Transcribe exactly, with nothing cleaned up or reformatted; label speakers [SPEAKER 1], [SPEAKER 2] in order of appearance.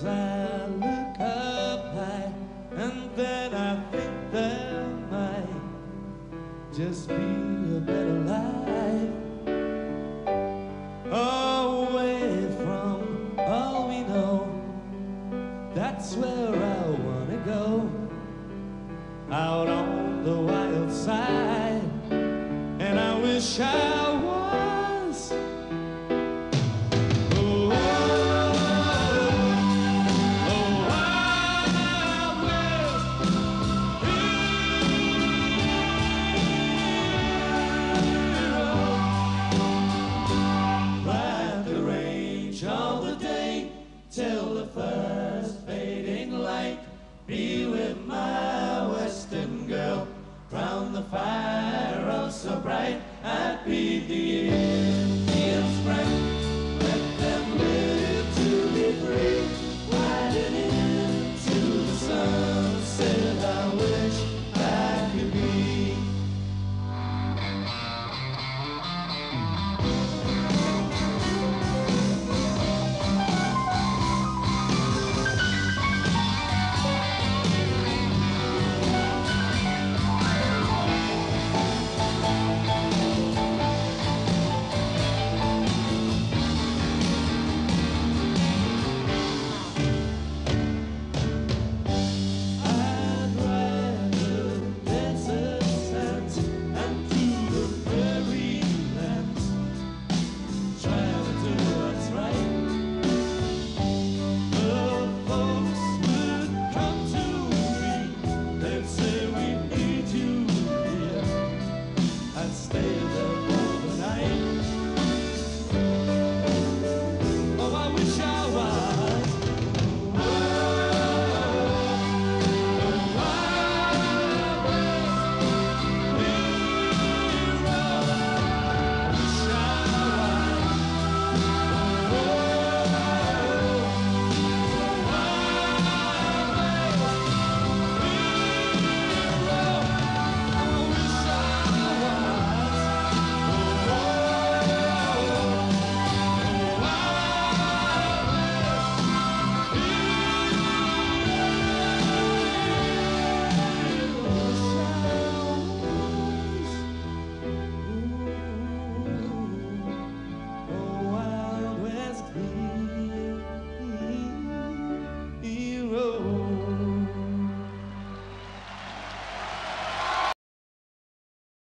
[SPEAKER 1] I look up high, and then I think there might just be a better life away from all we know. That's where I wanna go, out on the wild side, and I wish I was. Oh, oh, Wild West. Ride the range all the day till the first fading light. Be with my